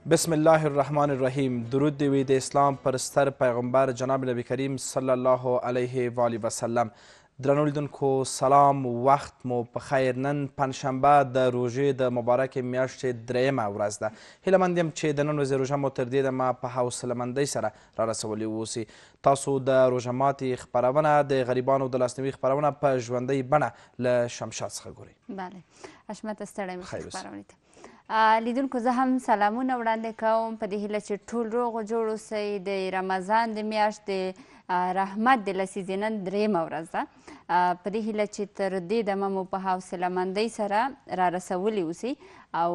بسم الله الرحمن الرحیم. درود دی وي د اسلام پر ستر پیغمبر جناب نبی کریم صلی الله علیه و آله وسلم. درنو لیدونکو سلام، وخت مو په خیر. نن پنجشنبه د روژې د مبارکې میاشتې دریمه ورځ ده. هیله مند یم چې د نن ورځې روژه مو تر دې دمه په حوصلهمندۍ سره را رسولي واوسي. تاسو د روژه ماتې خپرونه د غریبانو د لاسنیوي خپرونه په ژوندۍ بڼه له شمشاد څخه ګورئ. بله حشمته ستړی مې خپرونې ته لیدونکو زه هم سلامونه وړاندې کوم په دې هیله چې ټول روغ و جوړ اوسئ. د رمضان د میاشت د رحمت د لسیزې نن دریمه ورځ ده. په دې هیله چې تر دې دمه مو په حوصلهمندۍ سره را رسولي اوسئ او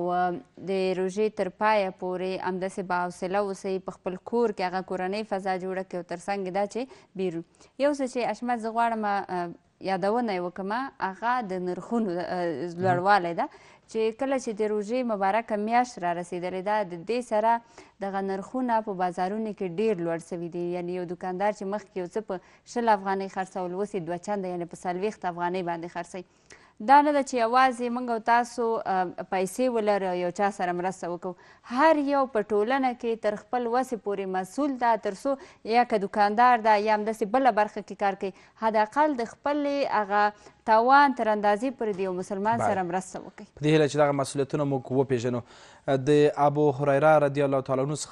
د روژې تر پایه پورې همداسې باحوصله اوسئ، په خپل کور کې هغه کورنۍ فضا جوړه کړئ او تر څنګ دا چې بیرون یو څه چې اشمت زه غواړم یادونه یې وکړمه هغه د نرخونو لوړوالی ده چې کله چې د روژې مبارکه میاشت را رسېدلې ده د دې سره دغه نرخونه په بازارونو کې ډېر لوړ سوي دي. یعنې یو دوکاندار چې مخکې یو څه په 20 افغانۍ خرڅول اوس یې 2 چنده یعنې په 40 افغانۍ باندې خرڅوي. دا نه ده چې یوازې موږ او تاسو پیسې ولرو یو چا سره مرسته وکړو، هر یو په ټولنه کې تر خپل وسې پورې مسؤل ده تر څو یا که دوکاندار ده یا همداسې بله برخه کې کار کوي حداقل د خپلې هغه توان تر اندازې پورې د یو مسلمان سره مرسته وکړي. په دې هیله چې دغه مسؤلیتونه موږ وپېژنو. د ابو هریره رضی الله تعالی عنه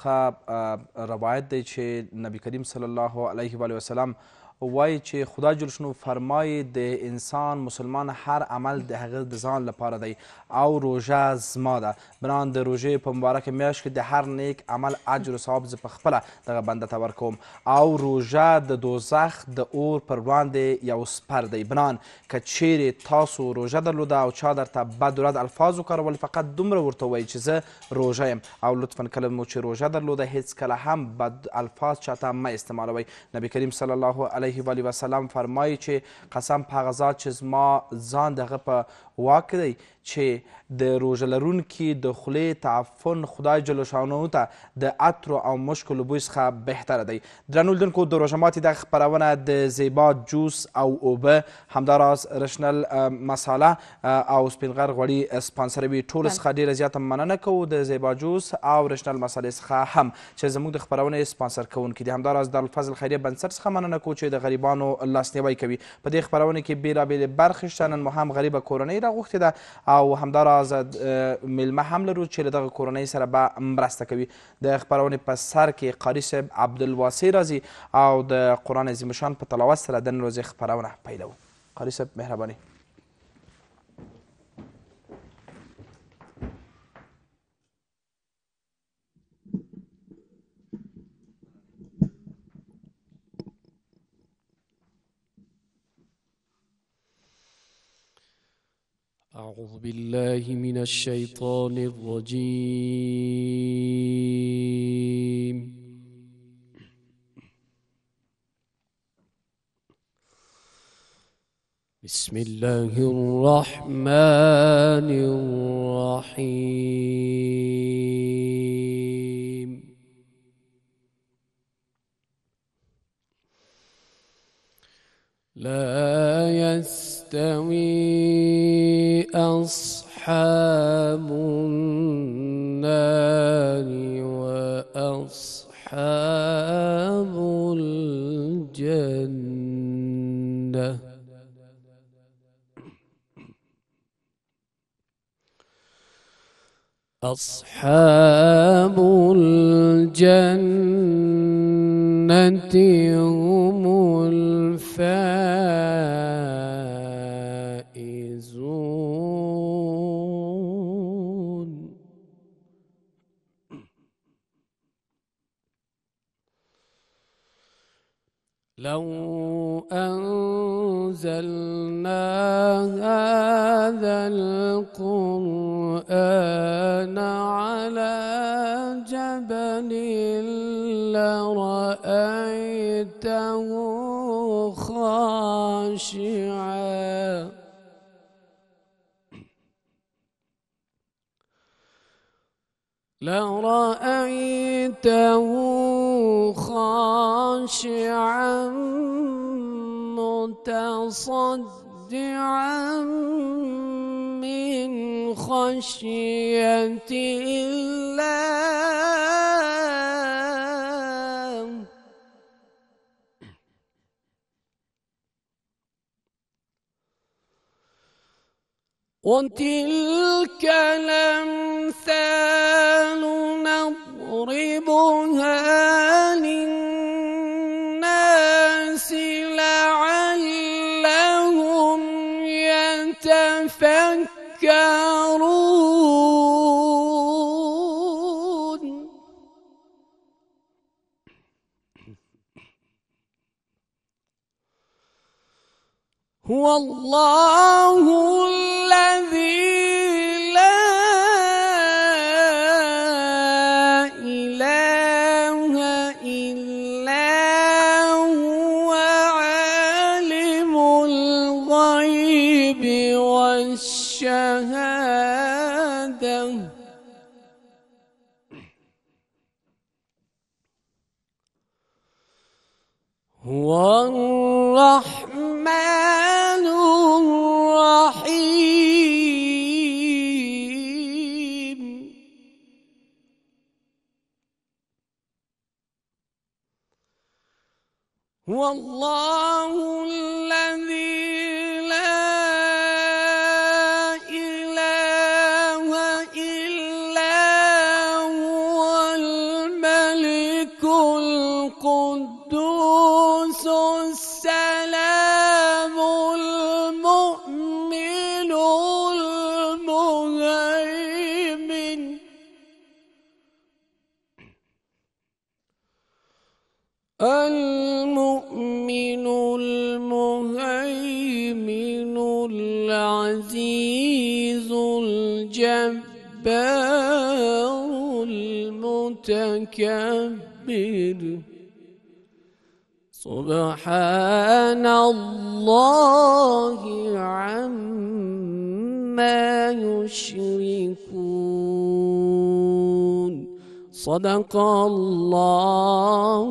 څخه روایت دی چې نبی کریم صلی الله علیه و وسلم وایي چې خدای جل شانو فرمایي د انسان مسلمان هر عمل د هغه د ځان لپاره دی او روژه زما ده. بنان د روژې په مبارکه میاشت کې د هر نیک عمل اجر و ثواب زه پخپله دغه بنده ته ورکوم او روژه د دوزخ د اور پر وړاندې یو سپر دی. بنان که چیرې تاسو روژه درلوده او چا درته بد ورد الفاظ وکارول فقط دومره ورته ووایي چې زه روژه یم او لطفا کله مو چې روژه درلوده هیڅکله هم بد الفاظ چاته مه استعمالوئ. نبی کریم صلی الله علیه و آله وسلم فرمایي چې قسم په هغه ذات چې زما ځان د هغه په واک دی چې د روژه لرونکي د خولې تعفن خدای جل شانه ته د عطرو او مشکو له بوی څخه بهتره دی. درنو لیدونکو د روژه ماتې دغه خپرونه د زیبا جوس او اوبه همداراز رشنل مساله او سپین غر غوړي سپانسروي. ټولو څخه ډېره زیاته مننه کوو د زیبا جوس او رشنل مسالې څخه هم چې زموږ د خپرونې سپانسر کوونکي دي. همداراز دارالفضل خیریه بنسټ څخه مننه کوو چې د غریبانو لاسنیوی کوي. په دې خپرونه کې بېلابېلې برخې شته. نن مو هم غریبه کورنۍ راغوښتې ده او همداراز میلمه هم لرو چې له دغه کورنۍ سره به مرسته کوي. د خپرونې په سر کې قاري صاحب عبدالواسع راځي او د قرآن عظیم شان په تلاوت سره د نن ورځې خپرونه پیلوو. قاري صاحب مهرباني. أعوذ بالله من الشيطان الرجيم. بسم الله الرحمن الرحيم. لا يستوي أصحاب النار وأصحاب الجنة. أصحاب الجنة هم الفائزون. لو أنزلنا هذا القرآن على جبل لرأيته خاشعا خاشعا متصدعا من خشية الله وتلك الأمثال نضربها للناس لعلهم يتفكرون هو الله الذي لا إله إلا هو عالم الغيب والشهادة هو الرحمن الرحيم هو الله الذي لا إله إلا هو الملك القدوس السلام المؤمن المهيمن المؤمن المهيمن العزيز الجبار المتكبر سبحان الله عما يشركون صدق الله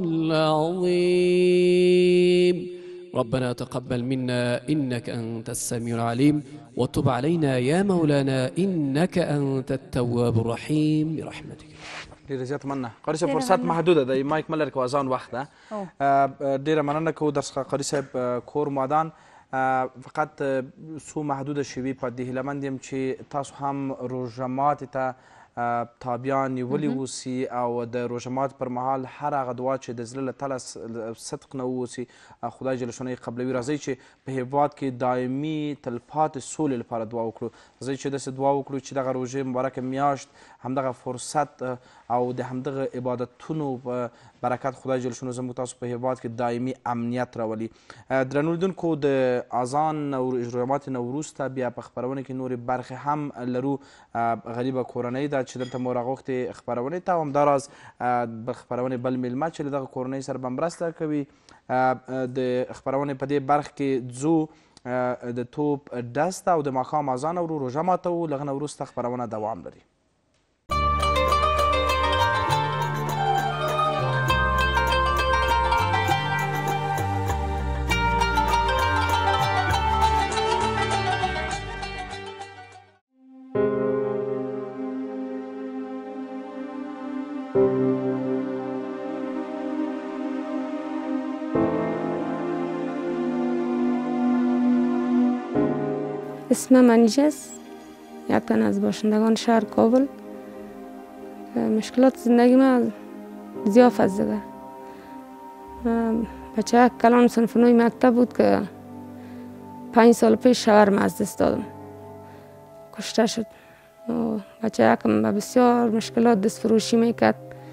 العظيم ربنا تقبل منا إنك أنت السميع العليم وتب علينا يا مولانا إنك أنت التواب الرحيم برحمتك. ډیره زیاته مننه قاري صاحب فرصت محدوده دی مایک مه لرې کوه اذان وخت ده ډیره مننه کوو در څخه قاري صاحب کور مادان فقط څو محدوده شوي په دې هیله مند یم چې تاسو هم روژه ماتې ته تابعان نیولي اوسي او د روژه مات پر مهال هر هغه دعا چې د زړه له تله صدق نه واوسي خدای جل شانه یې قبلوي. راځئ چې په هېواد کې دایمي تلپاتې سولې لپاره دعا وکړو. راځئ چې داسې دعا وکړو چې دغه روژې مبارکه میاشت همدغه فرصت او د همدغه عبادتونو په برکت خدای جل شانه زموږ تاسو په هېواد کې دایمي امنیت راولي. درنو لیدونکو د اذان روژه ماتې نه وروسته بیا په خپرونه کې نورې برخې هم لرو. غریبه کورنۍ ده چې دلته مو راغوښتې خپرونې ته او همداراز د خپرونې بل میلمه چې له دغه کورنۍ سره به مرسته کوي. د خپرونې په دې برخه کې ځو د توپ ډز ته او د ماښام اذان اورو روژه ماتوو. له هغه نه وروسته خپرونه دوام لري. اسمم انیجه است، یک تن از باشندگان شهر کابل. مشکلات زندگی من زیاد فزده. بچه کلان صنف نوی مکتب بود که 5 سال پیش شوهرم از دست دادم، کشته شد. بچه یکم به بسیار مشکلات دست فروشی میکرد.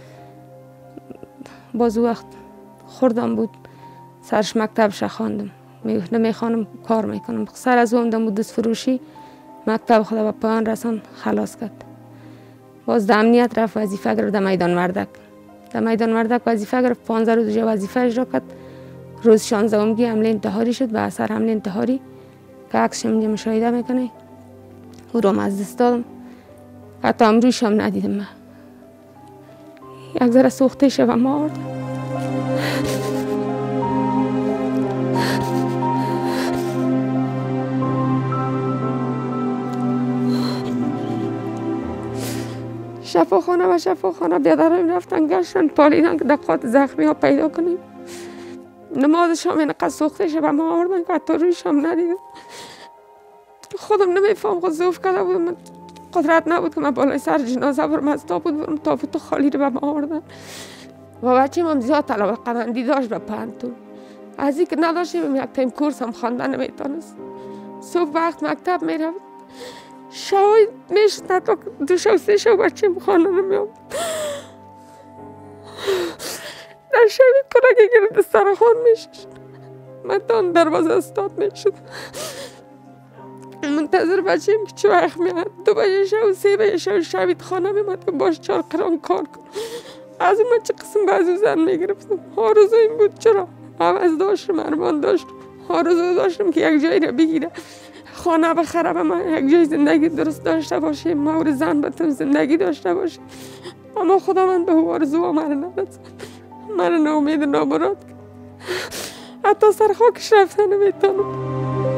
باز وقت خوردم بود سرش مکتبش خواندم، نمیخوانم کار میکنم. سر از اون دم بود دست فروشی مکتب خدا به پایان رسان خلاص کرد. باز در امنیت رفت وظیفه گرفت در میدان مردک. در میدان مردک وظیفه گرفت 15 روز وظیفه اجرا کرد. روز 16 حمله انتحاری شد. به اثر حمله انتحاری که عکسش اینجا مشاهده میکنه او رو از دست دادم. حتی امروز هم ندیدم. من یک ذره سوخته شد و مرد. شفاخانه و شفاخانه بیادرم رفتن گشتن پالیدن که دقات زخمی ها پیدا کنیم. نماز شام اینقدر سوخته شد به ما آوردن که حتی روی شام ندیدم. خودم نمیفهم خود ضعف کرده بودم، قدرت نبود که من بالای سر جنازه برم، از تابوت برم، تابوت خالی رو به ما آوردن. و بچه‌م هم زیاد طلب قنندی داشت به پنتون. از اینکه نداشتیم یک تایم کورس هم خواندن نمیتونست. صبح وقت مکتب میرفت، شوی میشد حتی 2 شو 3 شو بچه‌م خانه نمیام. در شوی کنه گرفت سرخان میشد، من تا دروازه استاد میشد منتظر بچه‌م که چه وقت میاد. 2 بجه شو 3 بجه شو شوید خانه میمد که باش 4 قران کار کن. از اون من چه قسم بعضی زن میگرفتم. آرزو این بود چرا عوض داشتم، ارمان داشتم، آرزو داشتم که یک جایی رو بگیره، خانه بخره به من، یک جای زندگی درست داشته باشیم، مور زن بتون زندگی داشته باشیم. اما خدا من به آرزو من نرسد، من ناامید نامراد حتی سر خاکش رفتن نمیتونم.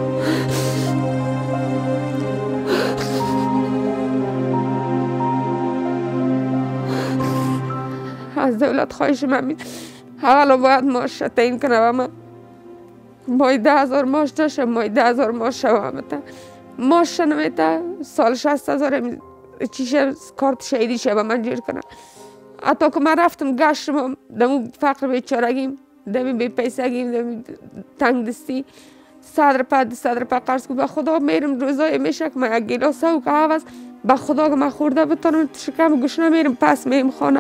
از دولت خواهش من اولا باید معاش تعیین کنه و من ماهی 10,000 معاش داشتم، ماهی 10,000 معاش شوام معاش نمیده، سال 60,000 چیشه کارت شهیدی شه به من جیر کنه. حتی که من رفتم گشتم دمو فقر بیچارگیم، دمی بی پیسگیم، دمی تنگ دستی، صدر پا قرض که به خدا میرم روزای میشه که من یک گیلاس و قهوه به خدا که من خورده بتونم شکم گوشنه میرم پس میم خانه.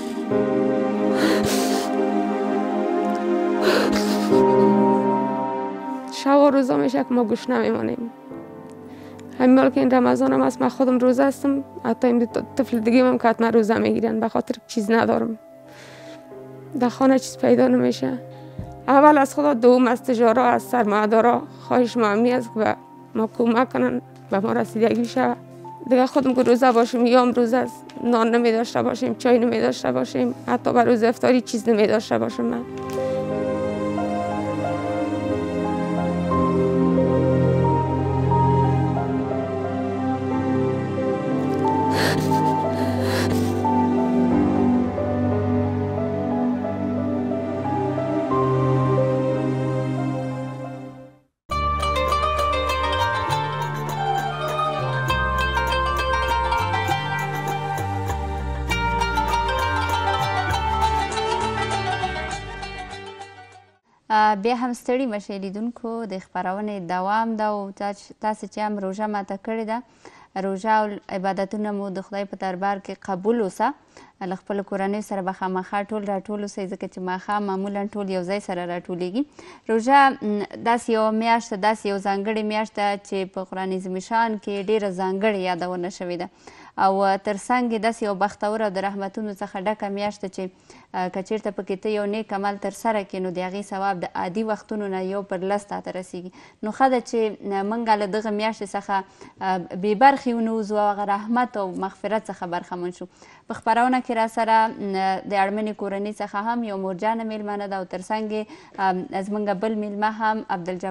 شب و روزا میشه که ما گوش نمیمانیم. همین مال که این رمضان هم هست من خودم روزه هستم، حتی این طفل دیگه هم که حتما روزه میگیرن به خاطر چیز ندارم، در خانه چیز پیدا نمیشه. اول از خدا، دوم از تجارا، از سرمایه‌دارا خواهش مهمی است که ما کمک کنن به ما رسیدگی شود. دیگه خودم که روزه باشیم یا روزه است نان نمی داشته باشیم، چای نمی داشته باشیم، حتی به روز افطاری چیز نمی داشته باشم من. بیا هم ستړي مشئ لیدونکو، د خپرونې دوام ده او تاسې چې هم روژه ماته کړې ده، روژه او عبادتونه مو د خدای په دربار کې قبول اوسه. له خپلو کورنیو سره به خامخا ټول راټول اوسئ، ځکه چې ماښام معمولا ټول یو ځای سره راټولیږي. روژه داسې یوه میاشت ده، داسې یو ځانګړې میاشت ده چې په قرآن عظیم شان کې ډېره ځانګړې یادونه شوې ده او تر څنګ یې داسې یو بختوره او د رحمتونو څخه ډکه میاشت ده چې که چېرته پکې ته یو نیک عمل ترسره کړې نو د هغې ثواب د عادي وختونو نه یو پر لس تا ته رسیږي. نو ښه ده چې موږ له دغه میاشتې څخه بې برخې ونوځو او هغه رحمت او مغفرت څخه برخمن شو. په خپرونه کې را سره د اړمنې کورنۍ څخه هم یو مورجانه میلمنه ده او تر څنګ یې زموږ بل میلمه هم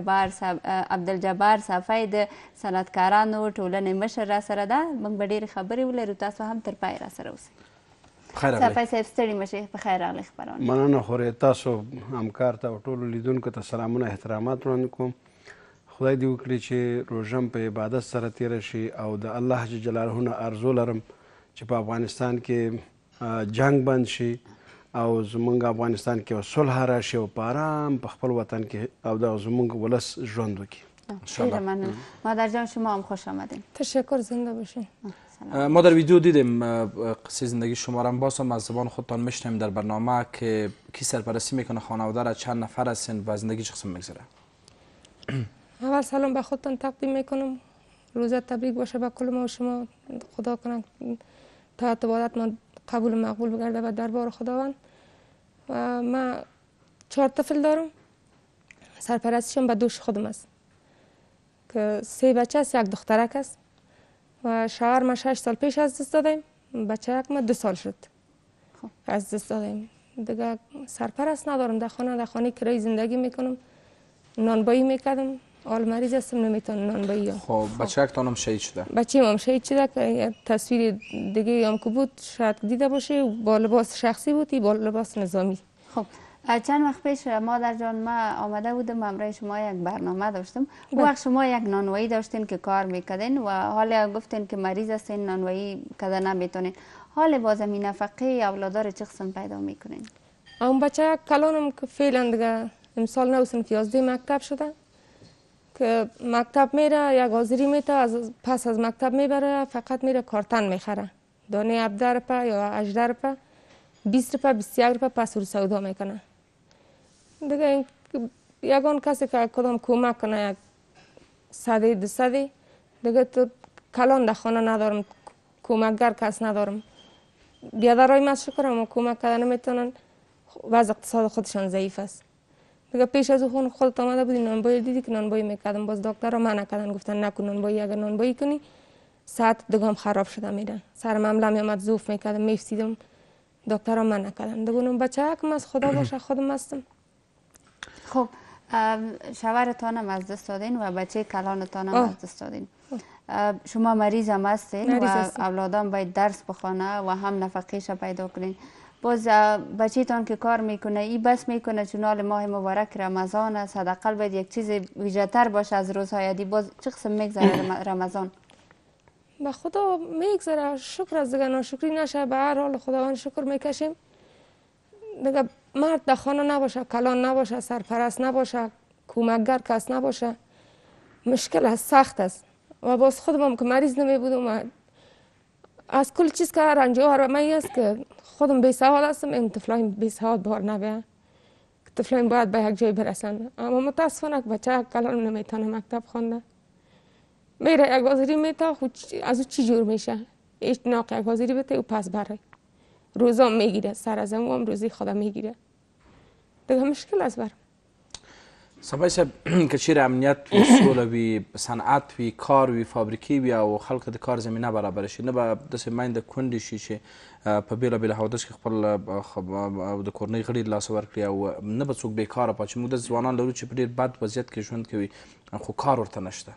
عبدالجبار صافی د صنعتکارانو ټولنې مشر را سره ده. موږ به ډېرې خبرې ولرو، تاسو هم تر پای را سره اوسئ. صافی صاحب ستړي مشئ، په خیر راغلی خپرونه. مننه خورې تاسو همکار ته او ټولو لیدونکو ته سلامونه احترامات وړاندې کوم. خدای دې وکړي چې روژه په عبادت سره تېره شي او د الله جل جلاله نه آرزو لرم چې په افغانستان کې جنگ بند شي او زمونږ افغانستان کې یو صلح راشي او په آرام په خپل وطن کې او د زمونږ ولس ژوند وکړي. خیلی ممنون. مادر جان شما هم خوش آمدین. تشکر، زنده باشین. ما در ویدیو دیدیم قصه زندگی شما را، باز هم از زبان خودتان میشنیم در برنامه که کی سرپرستی میکنه خانواده را، چند نفر هستین و زندگی چه قسم میگذره؟ اول سلام به خودتان تقدیم میکنم، روزه تبریک باشه به کل ما و شما. خدا کنه تا عبادت ما قبول و مقبول بگرده و دربار خداوند. و من 4 طفل دارم، سرپرستیشم به دوش خودم است که 3 بچه است، 1 دخترک است و شوهر ما 6 سال پیش از دست دادیم، بچه ما 2 سال شد از دست دادیم. دیگه سرپرست ندارم، در خانه کرای زندگی میکنم، نانبایی میکردم، حال مریض هستم نمیتونم نانوایی ها. خب بچه‌تان هم شهید شده؟ بچه‌م هم شهید شده که تصویر دیگه هم که بود شاید دیده باشه، با لباس شخصی بود، با لباس نظامی. خب چند وقت پیش مادر جان ما آمده بودم همراه شما یک برنامه داشتم. اون وقت شما یک نانوایی داشتین که کار میکردین و حالا گفتین که مریض هستین نانوایی کده نمیتونین. حال باز این نفقه اولادار چه قسم پیدا میکنین؟ اون بچه کلانم که فعلا دیگه امسال نو صنف 11 مکتب شده که مکتب میره، یک حاضری میته، پس از مکتب میبره، فقط میره کارتن میخره، دانه 17 روپه یا 18 روپه، 20 روپه، 21 روپه پس رو سودا میکنه. دیگه یگان کسی که کدام کمک کنه، یک صده 200 دیگه تو کلان در خانه ندارم، کمکگر کس ندارم. بیادرای من شکرم و کمک کردن نمیتونن، وضع اقتصاد خودشان ضعیف است. دیگه پیش از اون خودت آمده بودی نانوایی دیدی که نانوایی میکردم، باز دکترها منع کردن، گفتن نکن نانوایی، اگر نانوایی کنی ساعت دیگه هم خراب شده میره. سر معامله میامد ضعف میکردم، میفسیدم، دکترها منع کردن. دیگه اون بچه کم از خدا باشه خودم هستم. خب شوهرتان هم از دست دادین و بچه کلانتان هم از دست دادین. شما مریض هم هستین و اولادان باید درس بخونه و هم نفقیش پیدا کنین. باز بچه تان که کار میکنه این بس میکنه چون حال ماه مبارک رمضان است، حداقل باید یک چیز ویژه تر باشه از روزهای عادی. باز چه قسم میگذره رمضان؟ به خدا میگذره، شکر از دیگه ناشکری نشه، به هر حال خداوند شکر میکشیم. دیگه مرد در خانه نباشه، کلان نباشه، سرپرست نباشه، کمکگر کس نباشه، مشکل است، سخت است. و باز خودم که مریض نمی بودم از کل چیز که رنج و هرمی است که خودم بی سواد هستم، این طفلای بی سواد بار نبیه، طفلای باید به یک جای برسن. اما متاسفانه که بچه کلان نمیتونه مکتب خونده، میره یک حاضری میته، از او چی جور میشه؟ اشتناق یک حاضری بته و پس بره، روزا میگیره، سر از هم روزی خدا میگیره، دیگه مشکل است برم. سبای صاحب که چیرې امنیت وي، سوله وي، صنعت وي، کار وي، فابریکې وي او خلکو ته د کار زمینه برابره شي، نه به داسې میندې کونډې شي چې په بېلابېلو حوادثو کې خپل د کورنۍ غړي لاسه ورکړي او نه به څوک بېکاره پاتې شي. موږ داسې ځوانان لرو چې په ډېر بد وضعیت کې ژوند کوي خو کار ورته نشته.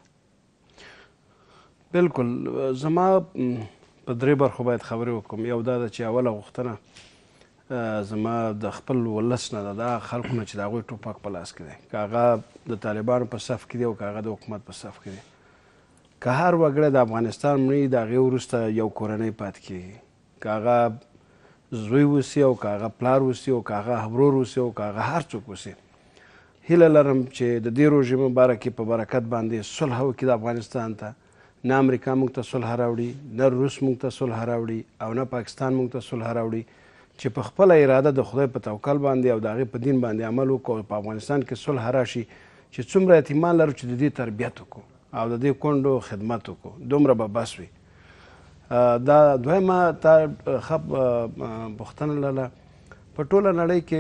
بالکل زما په درې برخو باید خبرې وکړم. یو دا ده چې اوله غوښتنه زما د خپل ولس نه ده، دا خلکو نه چې د هغوی ټوپک په لاس کې دی، که هغه د طالبانو په صف کې دی او که هغه د حکومت په صف کې دی. که هر وګړی د افغانستان مړي د هغې وروسته یو کورنۍ پاتې کېږي، که هغه زوی اوسي او که هغه پلار اوسي او که هغه ورور اوسي او که هغه هر څوک اوسي. هیله لرم چې د دې روژې مبارکې په برکت باندې صلح وکړي د افغانستان ته. نه امریکا موږ ته صلح راوړي، نه روس موږ ته صلح راوړي او نه پاکستان موږ ته صلح راوړي. چې په خپله اراده د خدای په توکل باندې او د هغې په دین باندې عمل وکړو، په افغانستان کې صلح راشي چې څومره یتیمان لرو چې د دې تربیت وکړو او د دې کونډو خدمت وکړو، دومره به بس وي. دا دویمه تا ښه پوښتنه لرله. په ټوله نړۍ کې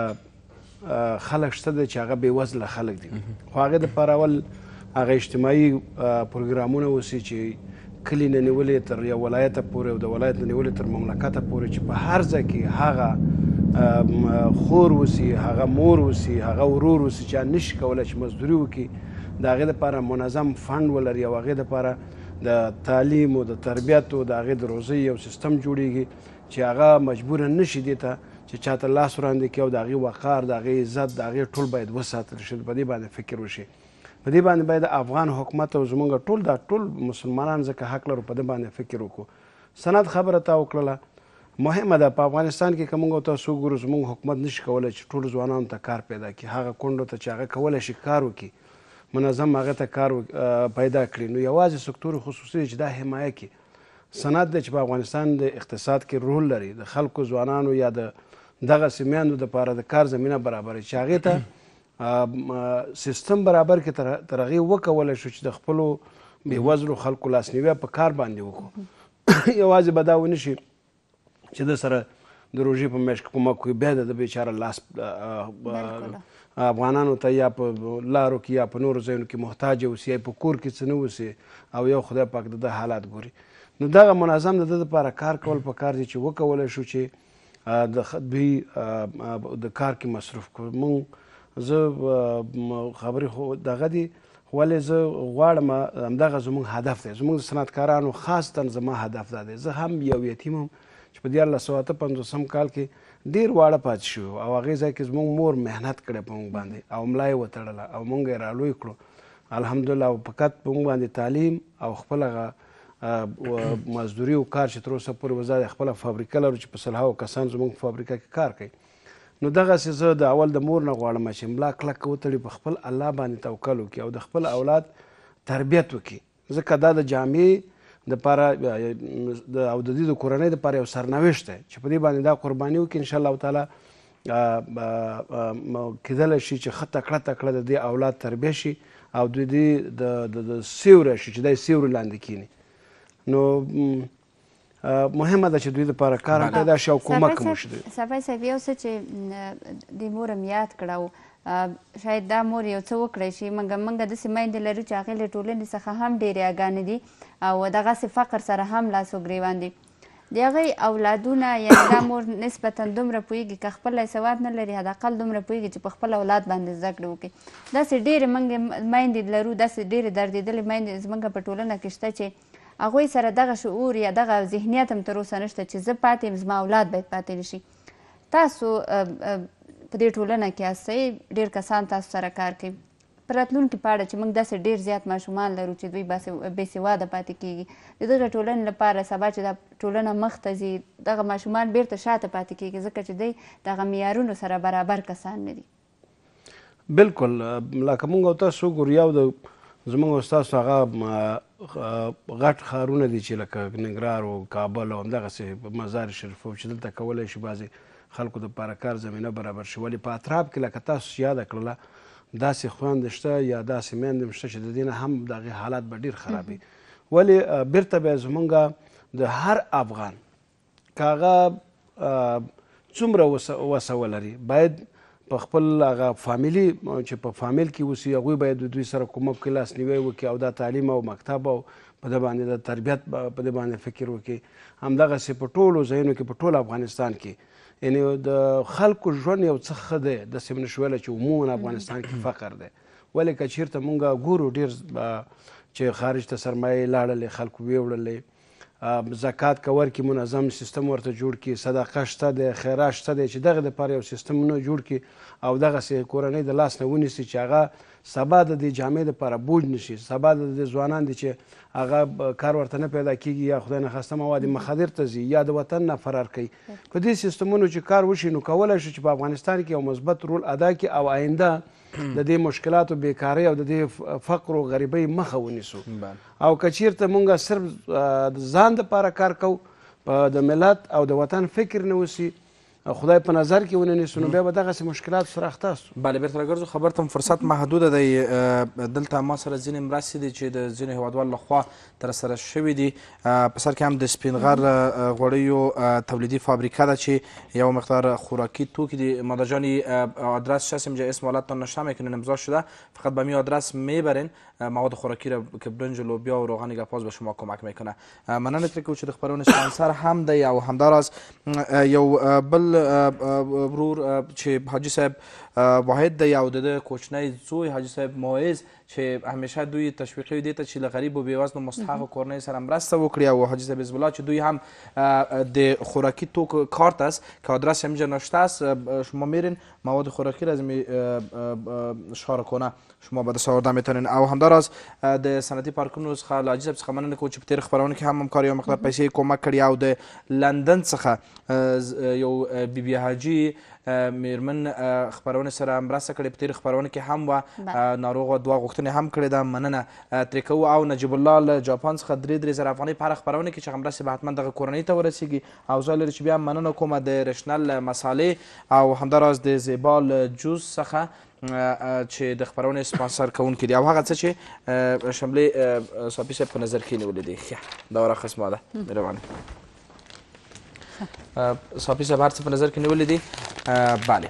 خلک شته دی چې هغه بېوزله خلک دي، خو هغې دپاره اول هغه اجتماعي پروګرامونه اوسي چې کلی نه نیولې تر یو ولایته پورې او د ولایت نه نیولې تر مملکته پورې چې په هر ځای کې هغه خور اوسي، هغه مور اوسي، هغه ورور اوسي چې نشي کولی چې مزدوري وکړي، د هغې دپاره منظم فنډ ولري او هغې دپاره د تعلیم او د تربیت او د هغې د روزۍ یو سیستم جوړیږي چې هغه مجبوره نشي دې ته چې چاته لاس وړاندې کړي او د هغې وقار، د هغې عزت، د هغې ټول باید وساتل شي. په دې باندې فکر وشي. په دې باندې باید افغان حکومت او زموږ ټول دا ټول مسلمانان ځکه حق لرو په دې باندې فکر وکړو. سند خبره تا وکړله مهمه ده. په افغانستان کې که موږ تاسو وګورو زموږ حکومت نشي کولی چې ټولو ځوانانو ته کار پیدا کړي، هغه کونډو ته چې هغه کولی شي کار وکړي، منظم هغه ته کار پیدا کړي. نو یوازې سکتور خصوصي چې دا حمایه کړي. سند دی چې په افغانستان د اقتصاد کې رول لري، د خلکو ځوانانو یا د دغسې میندو دپاره د کار زمینه برابروي چې هغې ته سیستم برابر کې تر هغې وکولی شو چې د خپلو بېوزلو خلکو لاسنیوی په کار باندې وکړو. یوازې به دا ونه شي چې د سره د روژې په میاشت کې کومک وکړي، بیا د بېچاره لاس افغانانو ته یا په لارو کې یا په نورو ځایونو کې محتاج اوسي یا په کور کې څه نه اوسي او یو خدای پاک د ده حالات ګوري. نو دغه منظم د ده دپاره کار کول پکار دي چې وکولی شو چې دوی د کار کې مصروف کړو. مونږ زه خبرې خو دغه دي ولې زه غواړم همدغه زموږ هدف دی. زموږ د صنعتکارانو خاصتا زما هدف دا دی. زه هم یو یتیم هم چې په 1958 کال کې ډېر واړه پاتې شوي او هغې ځای کې زموږ مور محنت کړی په موږ باندې او ملا یې وتړله او موږ یې رالوی کړو الحمدلله. او فقط په موږ باندې تعلیم او خپل هغه مزدوري او کار چې تر اوسه پورې وزا د خپله فابریکه لرو چې په سلهاوو کسان زموږ په فابریکه کې کار کوي. نو دغسې زه د اول د مور نه غواړم چې ملا کلکه وتړي په خپل الله باندې توکل وکړي او د خپل اولاد تربیت وکړي. ځکه دا د جامعې دپاره او د دې د کورنۍ دپاره یو سرنوشت دی چې په دې باندې دا قرباني وکړي. انشاءالله تعالی کیدلی شي چې ښه تکړه تکړه د دې اولاد تربیه شي او د دې د سیوری شي چې دی سیوری لاندې کیني. نو مهمه ده چې دوی دپاره کار هم پیدا شي او کومک هم وشي. صفای صاحب یو څه چې د مور هم یاد کړه شاید دا مور یو څه وکړی شي. موږ داسې میندې لرو چې هغې له ټولنې څخه هم ډېرې اګانې دي او دغسې فقر سره هم لاس و ګرېوان دي. د هغې اولادونه یعنې دا مور نسبتا دومره پوهېږي که خپله سواد نه لري حداقل دومره پوهېږي چې په خپل اولاد باندې زده کړې وکړي. داسې ډېرې موږ میندې لرو داسې ډېرې دردېدلې میندې زموږ په ټولنه کې شته چې هغوی سره دغه شعور یا دغه ذهنیت هم تر اوسه نشته چې زه پاتې یم زما اولاد باید پاتې نشي. تاسو په دې ټولنه کې یاستئ ډېر کسان تاسو سره کار کوي. په راتلونکي په اړه چې موږ داسې ډېر زیات ماشومان لرو چې دوی بې سواده پاتې کېږي د دغه ټولنې لپاره سبا چې دا ټولنه مخته ځي دغه ماشومان بیرته شاته پاتې کېږي ځکه چې دوی دغه معیارونو سره برابر کسان نه دي. بلکل لکه موږ او تاسو وګورو یو د زموږ او ستاسو هغه غټ ښارونه دي چې لکه ننګرهار او کابل او همدغسې مزار شریف چې دلته کولی شي بعضې خلکو دپاره کار زمینه برابر شي. ولې په اطراف کې لکه تاسو یاده کړله داسې خویندې شته یا داسې میندې هم شته چې د دې نه هم د هغې حالات به ډېر خرابوي. ولې بیرته بیا زمونږ د هر افغان که هغه څومره وسه ولري باید په خپل هغه فامیلي چې په فامیل کې اوسي هغوی باید دوی سره کومک وکړي لاسنیوی وکړي او دا تعلیم او مکتب او په دې باندې د تربیت په دې باندې فکر وکړي. همدغسې په ټولو ځایونو کې په ټول افغانستان کې یعنې د خلکو ژوند یو څه ښه دی داسې نه شو ویلی چې عموما افغانستان کې فقر دی. ولې که چېرته مونږ ګورو ډېر چې خارج ته سرمایې لاړلې خلکو ویوړلې زکات که ورکړي منظم سیستم ورته جوړ کړي صدقه شته دی خیرات شته دی چې دغه دپاره یو سیستمونه جوړ کړي او دغسې کورنۍ د لاس نه ونیسي چې هغه سبا د دې جامې دپاره بوج نشي. سبا د دې ځوانان دي چې هغه کار ورته نه پیدا کېږي یا خدای نخواسته مواد مخدر ته ځي یا د وطن نه فرار کوي. په دې سیستمونو چې کار وشي نو کولی شي چې په افغانستان کې یو مثبت رول ادا کړي او آینده د دې مشکلاتو بیکارۍ او د دې فقر او غریبۍ مخه ونیسو. او که چېرته مونږ صرف د ځان دپاره کار کوو د ملت او د وطن فکر نه وسي خدای په نظر کې ونه نیسو نو بیا به دغسې مشکلاتو سره اخته سو. بله بیرته راګرځو خبر ته فرصت محدوده دی. دلته ما سره ځینې مرستې دي چې د ځینو هیوادوالو لخوا ترسره شوي دي. په سر کې هم د سپین غر غوړیو تولیدي فابریکه ده چې یو مقدار خوراکی توکی دي. مادر جانی آدرس شستیم جا اسم والدتان نشته میکنین امضا شده فقط به می آدرس میبرین مواد خوراکی را که برنج و لوبیا و روغن گپاز به شما کمک میکنه. مننه ترکو چې د خبرونه سپانسر هم دی او همداراز یو بل ورور چې حاجی صاحب واحد دی او د کوچنی زوی حاجی صاحب موعظ چې همیشه دوی تشویقي دي ته چې له غریب و بېوزنو مستحقو کورنۍ سره مرسته وکړي او حاجی صاحب حزب الله چې دوی هم د خوراکی توکو کارت است که آدرس همینجا نوشته است شما میرین مواد خوراکی را از اشاره کنه شما به دست آورده میتونین. او همداراز د صنعتي پارکونو څخه له حاجي صاحب څخه مننه کوو چې په تېرو خپرونو کې هم همکار یو مقدار پیسې کمک کړي او د لندن څخه یو بیبي حاجي میرمن خپرونې سره مرسته کړې په تېرو خپرونو کې هم وه ناروغ دعا غوښتنې هم کړې ده مننه ترې کوو. او نجیب الله له جاپان څخه 3,000 افغانۍ په هره خپرونه کې چې هغه مرستې به حتما دغه کورنۍ ته ورسیږي او ځای لري چې بیا مننه کومه د رشنل مسالې او همداراز د زیبا له جوس څخه چې د خپرونې سپانسر کوونکي دي او هغه څه چې شملې صافي صاحب په نظر کې نیولې دي. دا ورقه اسمه ده مهرباني صافی صاحب هر څه په نظر کې نیولې دي. بله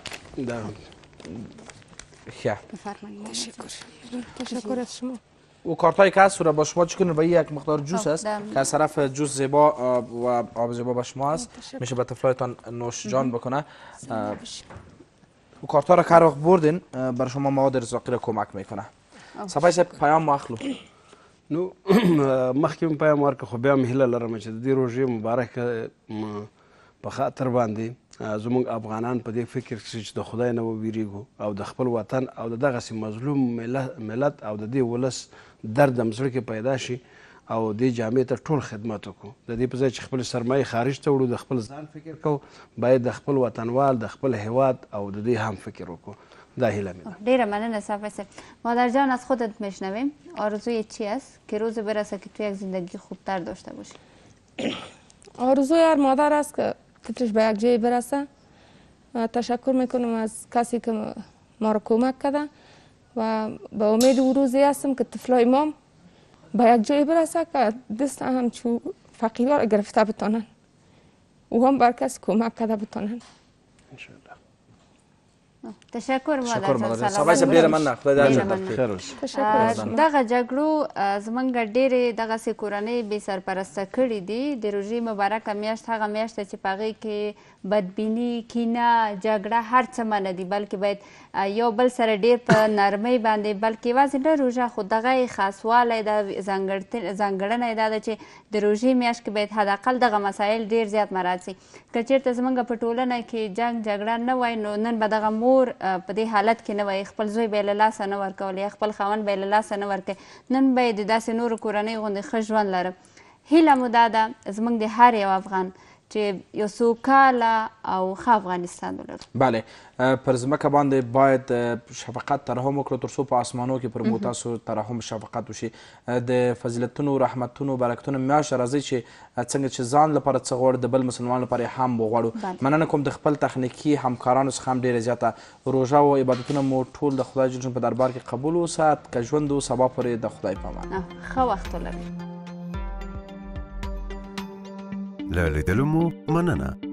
تشکر از شما. و کارتایی که هست رو با شما چکنون و یک مقدار جوس است که از طرف جوس زیبا و آب زیبا به شما است میشه به طفلایتان نوش جان بکنه. و کارتا را که هر وقت بردین بر شما مواد رزاقی را کمک میکنه. صفای صاحب پیام واخلو. نو مخکې مې پیام ورکړه خو بیا مې هیله لرم چې د دې روژې مبارکه په خاطر باندې زموږ افغانان په دې فکر کې چې د خدای نه وویریږو او د خپل وطن او د دغسې مظلوم ملت او د دې ولس درد هم زړه کې پیدا شي او دې جامعې ته ټول خدمت وکړو. د دې په ځای چې خپل سرمایې خارج ته وړو د خپل ځان فکر کوو، باید د خپل وطنوال د خپل هیواد او د دې هم فکر وکړو. دا هیله می. ډیره مننه صافی صاحب. مادر جان از خودت میشنویم، آرزوی چی است که روز برسه که تو یک زندگی خوبتر داشته باشی؟ آرزوی هر مادر است که طفلش به یک جای برسه. تشکر میکنم از کسی که ما رو کمک کرده و به امید او روزی هستم که طفلای ما به یک جای برسه که دست همچو فقیرها گرفته بتانن و هم بر کسی کمک کرده بتانن. تشکر مادر جان. صافی صاحب ډیره مننه. خدای دې اجر درکړي. دغه جګړو زمونږ ډېرې دغسې کورنۍ بې سرپرسته کړي دي. د روژې مبارکه میاشت هغه میاشت ده چې په هغې کې بدبیني، کینه، جګړه هر څه منع دي، بلکې باید یو بل سره ډېر په نرمۍ باندې، بلکې یوازې نه روژه خو دغه یې خاصوالی ده، ځانګړنه یې دا ده چې د روژې میاشت کې باید حداقل دغه مسایل ډېر زیات مراعات شي. که چېرته زموږ په ټولنه کې جنګ جګړه نه وای نو نن به دغه مور په دې حالت کې نه وای، خپل زوی به یې له لاسه نه ورکول یا خپل خاوند به یې له لاسه نه ورکوي، نن به یې د داسې نورو کورنیو غوندې ښه ژوند لره. هیله مو دا ده زموږ د هر یو افغان چې یو سوکاله او ښه افغانستان ولرو. بله، پر ځمکه باندې باید شفقت ترحم وکړو تر څو په آسمانو کې پر مو تاسو ترحم شفقت وشي. د فضیلتونو، رحمتونو، برکتونو میاشت راځي چې څنګه چې ځان لپاره څه غواړو د بل مسلمان لپاره هم وغواړو. مننه کوم د خپل تخنیکي همکارانو څخه هم ډېره زیاته. روژه او عبادتونه مو ټول د خدای جل په دربار کې قبول وسات. که ژوند و سبا پورې د خدای په امان. ښه وخت ولرئ. له لیدلو مو مننه.